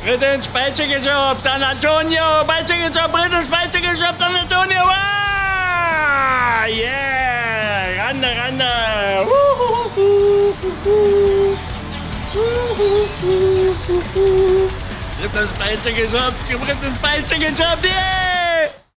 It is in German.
Britain's Bicycle Shop, San Antonio, Bicycle Shop, Britain's Bicycle Shop, San Antonio. Ah, yeah, Rande. Britain's Bicycle Shop, Britain's Bicycle Shop, yeah.